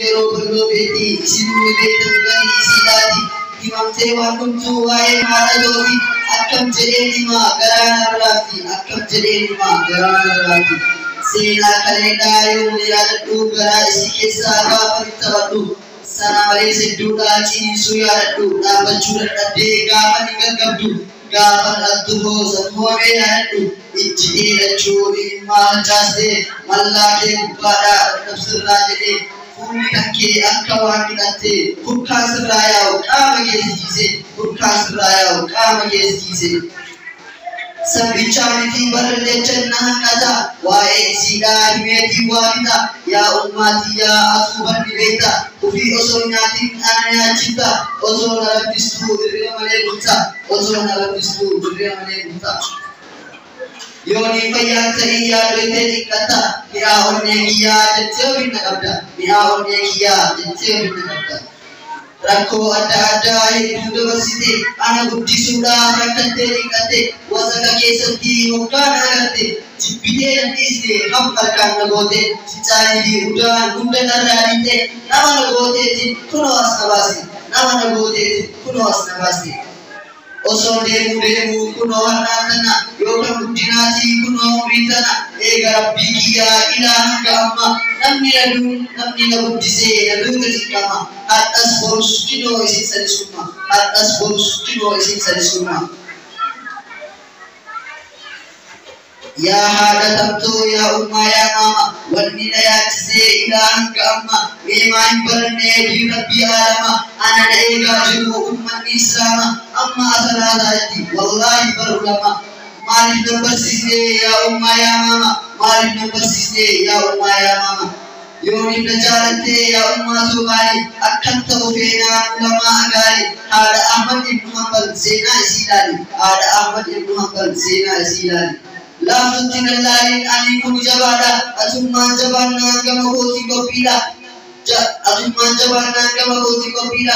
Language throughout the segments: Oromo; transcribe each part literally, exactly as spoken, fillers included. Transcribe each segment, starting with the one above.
yeroo bal'oo beekti isinuu beektan gadi isiidhaati himamtee waan kuntuu waa'ee haadha dooti akkam jedhee himaa garaa narraati akkam jedhee himaa garaa narraati seenaa kaleedhaa yoo yaadadhu garaa isii keessaa gaafa itti taphadhu sana malee sedduudhaa ciniinsuu yaadadhu dhaabbachuu dadhabdee gaafa ni gaggabdu gaafa dhabdu hoosa moomee yaadadhu itti dheerachuu dhimmaa hancaastee mallaa kee gubbaadhaa dadhabsirraa jedhee fuulli kankee akka waan hidhattee furkaan sirraa yaa'u qaama geessiise furkaan sirraa yaa'u qaama geessiise sabbichaanitii barreechan na hanqata waa'ee isiidhaa himeetii waanita yaa ummaatii yaa atuu barni beekta ufii osoo nyaatiin ana nyaachifta osoo na rabbistuu hirriba malee gutta osoo na rabbistuu hirriba malee gutta yooni fayyaa ta'ii yaadotee xiqqata mi'aa onnee kiyyaa jettee ofiin na qabda mi'aa onnee kiyyaa jettee ofiin na qabda rakkoo adda addaa hedduu dabarsite ana guddisuudhaaf rakkattee xiqqatte wasaqa keessatti hoggaan agarte jibbitee na dhiisne hamma harkaan na goote sicaanii fi udaan hunda narraa dhiite nama na gooteetiin kunoo as na baase nama na gooteetiin kunoo as na baase osoo deemuu deemuu kunoo har'aa tana yookaan guddinaatii kunoo umrii tana eega rabbii kiyyaa ilaa hanga amma namni na duun namni na guddisee na duuga xiqqama har'as borus kinoo isin sadisumma har'as borus kinoo isin sadisumma yaa haadha tamtoo yaa ummaa yaa maama wanni na yaachisee ilaa hanga amma meemaa hin barannee diin rabbii aalama ana na eegaa jiru ummanni islaama amma asalaataatti wallaahi baru lama maaliif na barsiisnee yaa ummaa yaa maama maaliif na barsiisnee yaa ummaa yaa maama yooni na jaalattee yaa ummaa Soomaali akkan ta'u feenaa ulamaa agaali haadha Ahmad ibnu Hanbal seenaa isii ilaali haadha Ahmad ibnu Hanbal seenaa isii ilaali laaftutti nallaalin ani kun jabaadha atummaan jabaannaan gama kootii qophiidha atummaan jabaannaan gama kootii qophiidha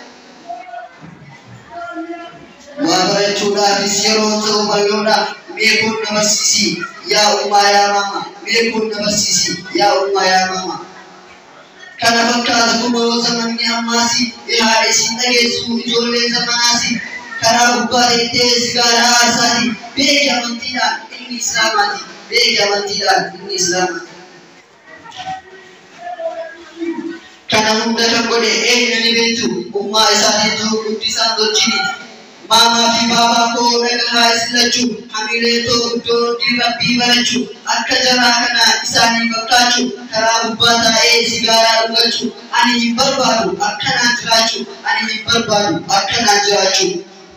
waa barachuudhaafis yeroo ta'u bal'oodha mee kun na barsiisi yaa ummaa yaa maama mee kun na barsiisi yaa ummaa yaa maama kana fakkaatu kunoo zamanni ammaasi haadha isin dhageessu ijoollee zamanaasi karaa gubbaa teessee sigaaraa aarsaati beeki amantiidhaan inni islaamaati beeki amantiidhaan inni islaamaati kana hunda kan godhe eenyu ni beektu ummaa isaaniitu guddisaan tolchini maamaa fi baabaa koo dhagahaa islachuu hamilee too iddoo rabbii barachuu akka jaraa kana isaanii fakkaachuu karaa gubbaa taa'ee sigaaraa dhugachuu ani hin barbaadu akkanaan jiraachuu ani hin barbaadu akkanaan jiraachuu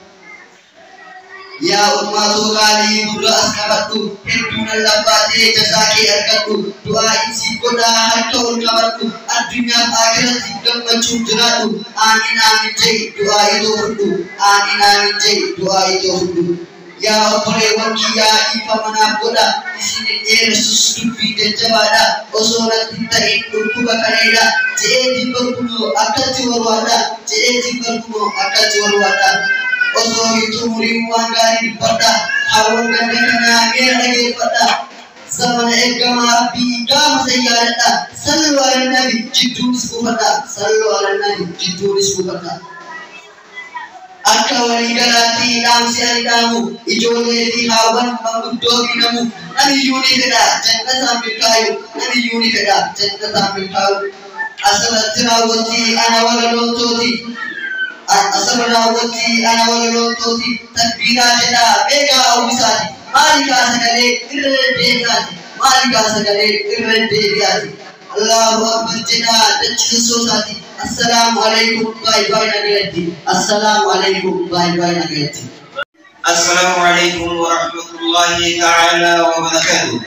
yaa ummaa Soomaali gurra as qabadhu hedduu nan labbaatee jazaa kee argadhu du'aa isiif godhaa harka ol qabadhu addunyaaf aakiratti gammachuun jiraadhu aamin aamin jedhi du'aa itoo fudhu aamin aamin jedhi du'aa itoo fudhu yaa obboleewwan kiyyaa ifa manaaf godha isin dheeressus dubbii jajjabaadha osoo natti hin ta'in dhukkuba kaneedha jedheetiin barkunoo akkatti warwaadha jedheetiin barkunoo akkatti warwaadha osoo itu murim wangari dipada hawan ganda kana mera dhageeffadha zamana eegama rabbii gaafa sayyaadadha sallu ala nabi jidduunis buufadha sallu ala nabi jidduunis buufadha akka walii galaatti dhaamsi ani dhaamu ijoollee fi haawwan manguddoo fi namu namiyyuu ni fedha jannataan milkaayu namiyyuu ni fedha jannataan milkaayu asirratti raawwatti ana walaloontooti asal rawati ana walaloototi takbira jedha beeka awwisaati maalika sagale irra deebi'aati maalika sagale irra deebi'aati Allahu akbar jedha dachiisoosaati assalamu alaykum bye bye nagayatti assalamu alaykum bye bye nagayatti assalamu alaykum wa rahmatullahi ta'ala wa barakatuh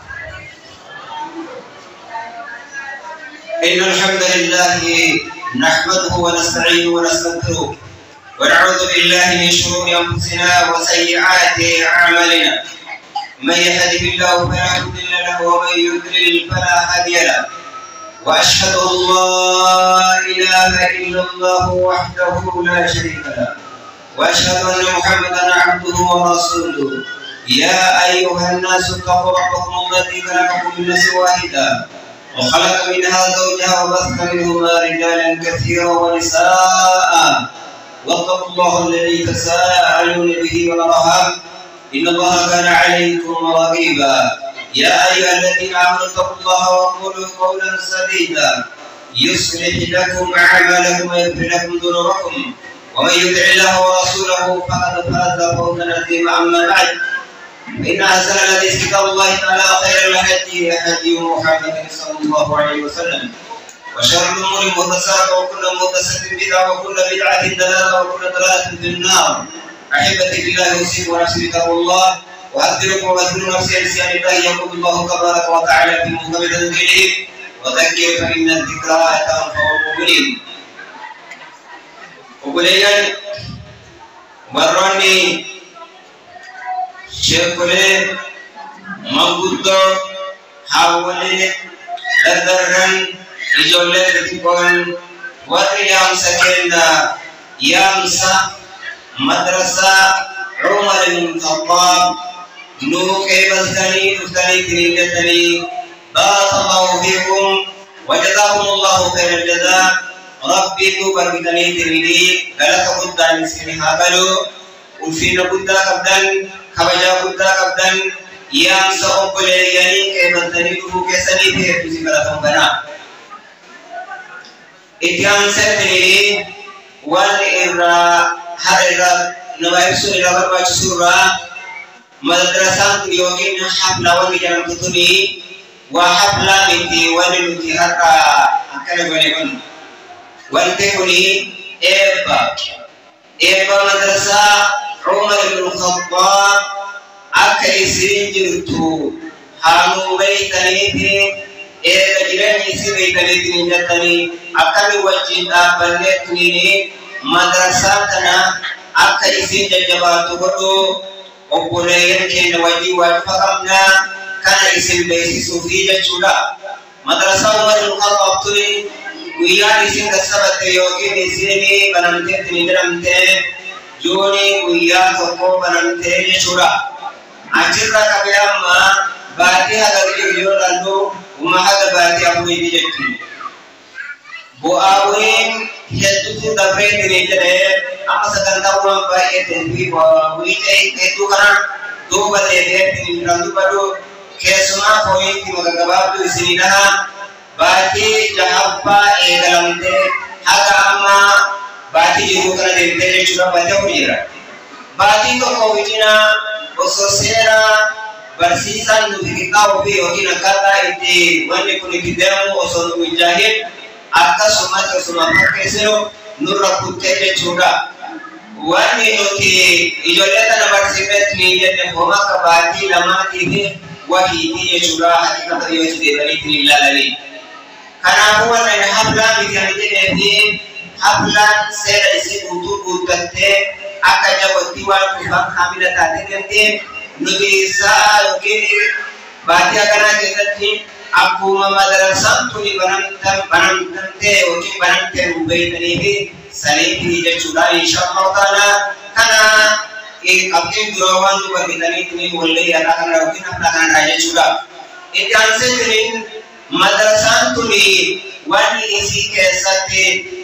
innal hamdalillah نحمده ونستعينه ونستغفره ونعوذ بالله من شرور انفسنا وسيئات اعمالنا من يهده الله فلا مضل له ومن يضلل فلا هادي له واشهد ان لا اله الا الله وحده لا شريك له واشهد ان محمدا عبده ورسوله يا ايها الناس اتقوا ربكم الذي خلقكم من نفس واحده وخلق منها زوجها وبث منهما رجالا كثيرا ونساء واتقوا الله الذي تساءلون به والأرحام إن الله كان عليكم رقيبا يا أيها الذين آمنوا اتقوا الله وقولوا قولا سديدا يصلح لكم أعمالكم ويغفر لكم ذنوبكم ومن يطع الله ورسوله فقد فاز فوزا عظيما. أما بعد فإن أحسن الحديث كتاب الله تعالى خير الهدي هدي محمد صلى الله عليه وسلم وشر الأمور محدثاتها وكل محدثة بدعة وكل بدعة ضلالة وكل ضلالة في النار. أحبتي في الله أوصيكم ونفسي بتقوى الله وأحذركم وأذكر نفسي بصيام الله يقول الله تبارك وتعالى في محكم تنزيله وذكر فإن الذكرى تنفع المؤمنين. وقليلا مروني شيخولي مغوطو حاولي لدرن إجولي تكون وريام سكينة يامسا مدرسة عمر بن الخطاب نوكي بسكني نفتني كريمتني بارك الله فيكم وجزاكم الله خير الجزاء. ربي تباركني تريدي غلط قدان سنها قالوا وفينا قدا قدان خبجا قدا قدان يام سأقول يعني كبرتني تفوق سني في هذه البلاد بنا إتيان سنتي والإرا هريرا نوائب سورة بربع سورة مدرسة يوكين حفلة وجينا كتوني وحفلة متي ونمتي هرا أكلم ونكون وانتكوني إبا إبا مدرسة عمر بن الخطاب أكل سرين جرتو هانو بيتني في إبا جراني سي بيتني جتني أكل وجين أبنتني مدرسة تنا أكل سرين جباتو بدو وقولين كين وجي وفقمنا كان اسم بيسي صوفي جتشودا مدرسة عمر بن الخطاب تني ويا اسم كسبت يوكي نسيني بنمتين نجرمتين جوني ويا فوقو بنمتين شورا أجرا كبيرما باتي هذا اليوم لانو وما هذا باتي أبوي ديجتي بوأوين هدوث دبرين نجده أما سكنتا وما بايتين في ويجي كتو كنا دو بديه تنيرانو بدو كيسما فوين تمغبابو إسنينها bati jahapa egalamte haga amma bati jiru kana dente chura bati hujira bati to ko wijina ososera barsisan nubikita obi ogina kata iti wani kuni kidemu osonu wijahid akka sumata sumama kesero nurra kutte chura wani oti ijoleta na barsimet ni yene homa ka bati lamati ni wahidi chura hakika yote de bani tillalali karena aku ada haflan di hari ini haflan saya isi butuh butuhnya akan jawab tiwan kubang kami datang nanti nubisa oke baca karena kita ni aku madrasah tu ni barang barang nanti oke barang terubai tadi sari di jatuh insyaallah taala karena ini abdi durawan tu bagi tadi ini boleh ya akan lakukan apa akan raja juga ini ansih madrasah tuli wani isi kesate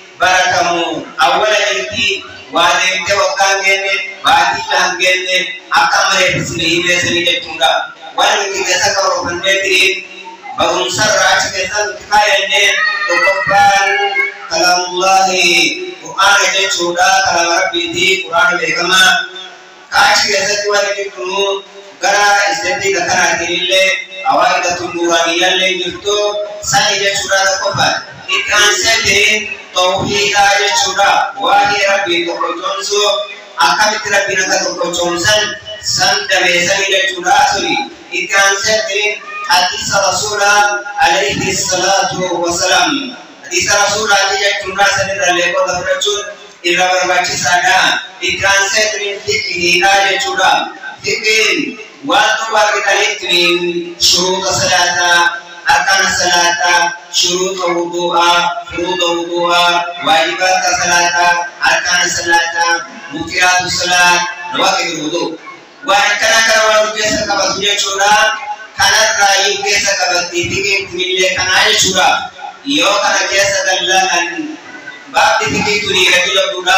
barakamu awala inti wade te wakangene bati tangene akamare bisni meseni jetunga wani kesa karo pandetri bagum sarrach kesa kayane to koppan kalamullah qur'an je choda kalam rabbi di qur'an begama kachi kesa wani tunu gara istenti kakana dirille awal itu nuranian lagi itu saya jadi sudah kopar ikan saya tauhid aja sudah wahai Rabbi tokojonso akan tidak bina kata tokojonsan san dari saya jadi sudah suri ikan saya hadis Rasulullah alaihi salatu wasalam hadis Rasulullah jadi sudah saya dari lepas beracun ira berbaca sana ikan saya fikih aja sudah fikih waktu bagi talitrin syurut salata arkan salata syurut wudu'a furud wudu'a wajibat salata arkan salata mukirat salat nawaqid wudu wa kana kana wa biasa kabasunya chura kanarra yukesa kabatti tikin kunille kanaya shura yo kana kesa dallan babti tikin tuni rajula dura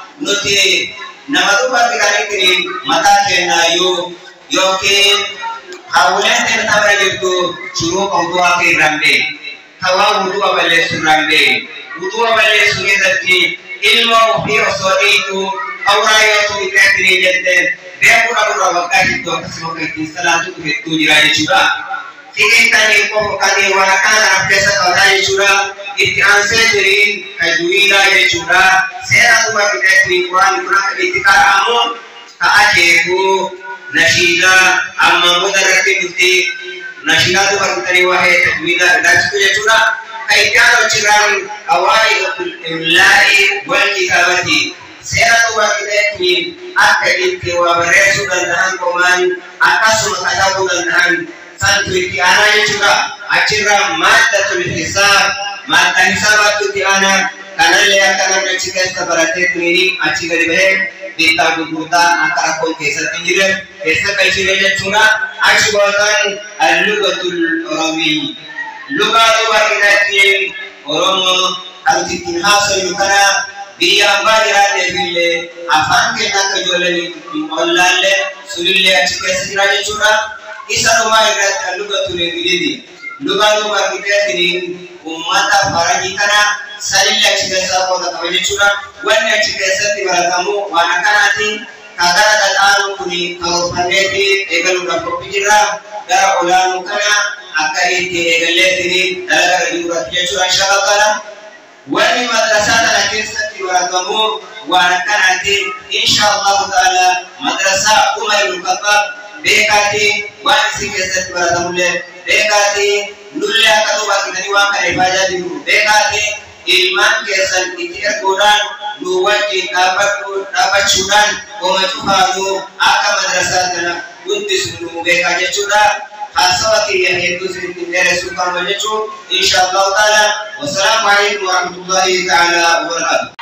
nuti namadu babti kanikini mata kenna yo yo ke hawlen ten tabra jibtu shuru qawwa ke rambe hawa wudu aballe surambe wudu aballe suridati ilmu fi usaditu awrayo suridati jette Biar pura pura waktu itu kasih waktu salah tu itu jirai juga. Tiga tadi kau kali warakan apesa kau jirai juga. Itu answer jadi kajui jirai juga. Saya tu bagi kita lingkungan kurang ketika amun kaajeku nasida amma muda rati bukti nasida tu bagi tadi wahai kajui jirai dan seterusnya juga. Kaitan ciran awal itu mulai buat kitabati. Saya tu bagi kita akka itti wa baresu dandahan koman akasu makadabu dandahan santu itti ana jechuudha achirra maddatul hisab madda hisabatu itti ana kanalle akkana achi keessa baratee tunini achi gadi bahee bittaa gurgurtaa akka rakkoon keessatti hin jirre keessa galchine jechuudha achi bootaan allugatul oromiy lugaatu baay'inatti oromoo kan ittiin haasawu kana biya bajiran lebille afan ke nak jolani mollalle sulille achike sirage chura isa roma irat lugatul ingilidi lugalu markitini ummata faraji kana salille achike sa ko da kaje chura wanne achike sati barakamu wana kanati kagara dataru kuni karo pandeti egalu da popijira dara ulanu kana akai te egaletini dara jura chura insyaallah taala wani madrasah lakini sati warakamu wanakanati insyaallah taala madrasah Umar bin Khattab bekati wani sike sati warakamu le bekati nulle akatu bakitani wakane baja diru bekati ilman kesan ikhtiar Quran nuwati dapat dapat sunan koma tufanu aka madrasah kana kuntis nu bekaje sudah khasawati yang itu sedikit dari suka menyusul insyaallah taala. Wassalamualaikum warahmatullahi taala wabarakatuh.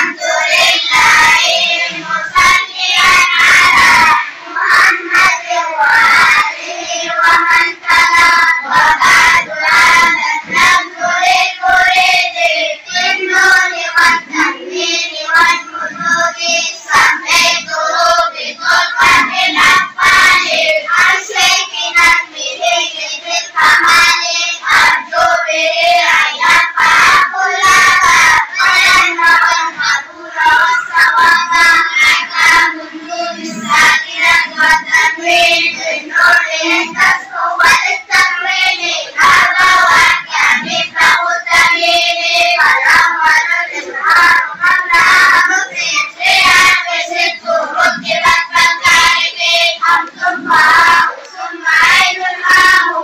Alhamdulillahil musallian ala Muhammad wa alihi wa man tala wa ba'du alhamdulil muridi tinnuni wa tanwini wa nunuri sampai turun di tolfahil afali asyikina kamali arju biri ayat pakulaba ayana wanhabura wasawaba akan mundur sakirat watanwin nuri tasku walistanwini arba wakyani prahutanini walam walul izharu kamna amusin lihat besitu rukibat bangkariti amtum fa'u summa ainul hamu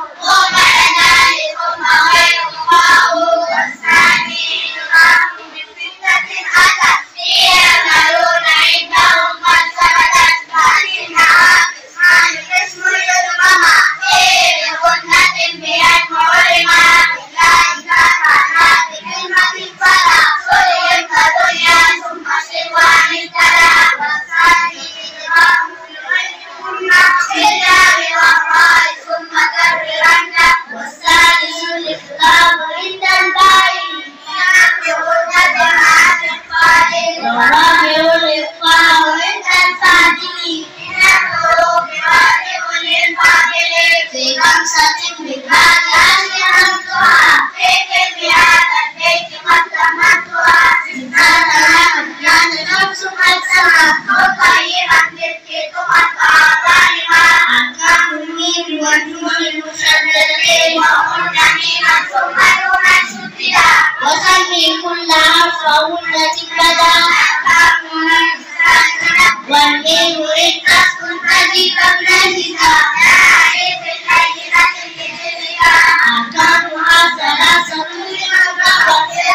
Akan